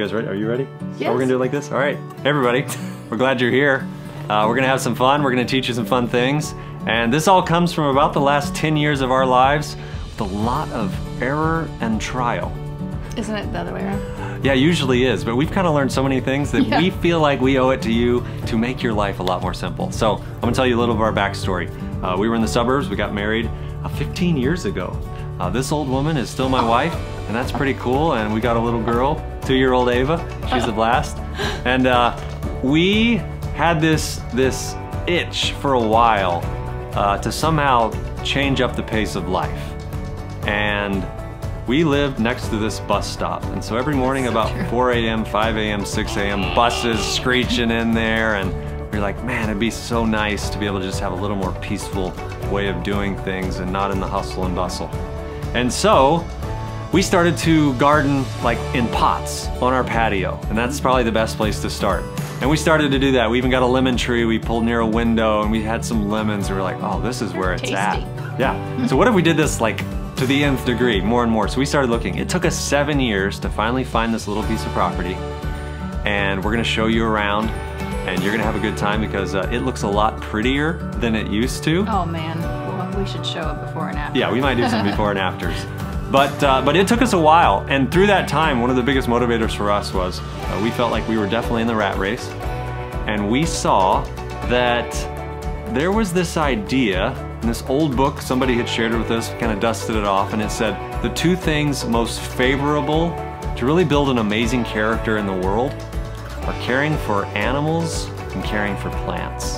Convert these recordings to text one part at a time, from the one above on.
guys ready? Are you ready? Yes. Oh, we're gonna do it like this? All right. Hey everybody, we're glad you're here. We're gonna have some fun. We're gonna teach you some fun things. And this all comes from about the last 10 years of our lives with a lot of error and trial. Isn't it the other way around? Yeah, it usually is, but we've kind of learned so many things that we feel like we owe it to you to make your life a lot more simple. So I'm gonna tell you a little of our backstory. We were in the suburbs, we got married 15 years ago. This old woman is still my wife, and that's pretty cool, and we got a little girl, 2-year-old Ava, she's a blast. And we had this itch for a while to somehow change up the pace of life. And we lived next to this bus stop, and so every morning about 4 a.m., 5 a.m., 6 a.m., buses screeching in there, and we're like, man, it'd be so nice to be able to just have a little more peaceful way of doing things and not in the hustle and bustle. And so we started to garden like in pots on our patio, and that's probably the best place to start. And we started to do that. We even got a lemon tree we pulled near a window, and we had some lemons, and we were like, oh, this is where it's at. Yeah. So what if we did this like to the nth degree, more and more? So we started looking. It took us 7 years to finally find this little piece of property, and we're gonna show you around, and you're gonna have a good time because it looks a lot prettier than it used to. Oh man, well, we should show it before and after. Yeah, we might do some before and afters. But it took us a while, and through that time, one of the biggest motivators for us was we felt like we were definitely in the rat race, and we saw that there was this idea in this old book, somebody had shared it with us, kind of dusted it off, and it said the 2 things most favorable to really build an amazing character in the world are caring for animals and caring for plants.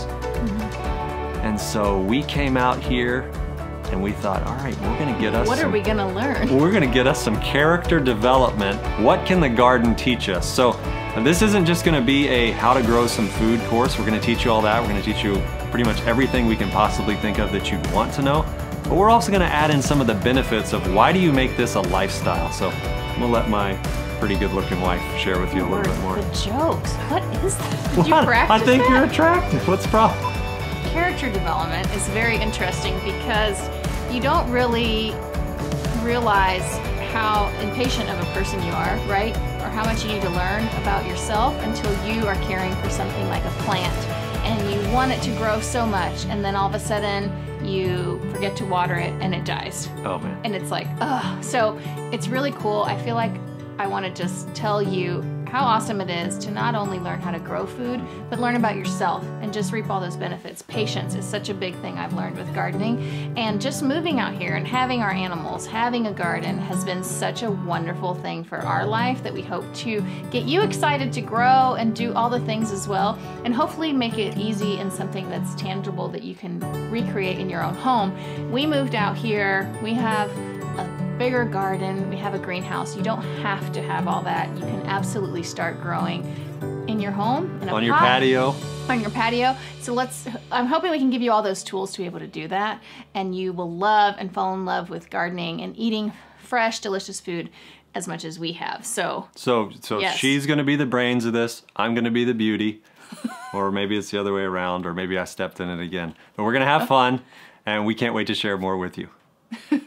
And so we came out here and we thought, all right, we're gonna get us What are we gonna learn? We're gonna get us some character development. What can the garden teach us? So this isn't just gonna be a how to grow some food course. We're gonna teach you all that. We're gonna teach you pretty much everything we can possibly think of that you'd want to know. But we're also gonna add in some of the benefits of why do you make this a lifestyle. So I'm gonna let my pretty good looking wife share with you a little bit more. The jokes, what is that? Did you practice I think that? you're attractive. What's the problem? Character development is very interesting because you don't really realize how impatient of a person you are, right? Or how much you need to learn about yourself until you are caring for something like a plant and you want it to grow so much, and then all of a sudden you forget to water it and it dies. Oh man. And it's like, ugh. So it's really cool. I feel like I want to just tell you how awesome it is to not only learn how to grow food, but learn about yourself and just reap all those benefits. Patience is such a big thing I've learned with gardening, and just moving out here and having our animals, having a garden has been such a wonderful thing for our life that we hope to get you excited to grow and do all the things as well, and hopefully make it easy and something that's tangible that you can recreate in your own home. We moved out here, we have a bigger garden, we have a greenhouse. You don't have to have all that. You can absolutely start growing in your home, in a on your patio. On your patio. So I'm hoping we can give you all those tools to be able to do that, and you will love and fall in love with gardening and eating fresh, delicious food as much as we have. So yes. She's gonna be the brains of this, I'm gonna be the beauty. Or maybe it's the other way around, or maybe I stepped in it again. But we're gonna have fun, and we can't wait to share more with you.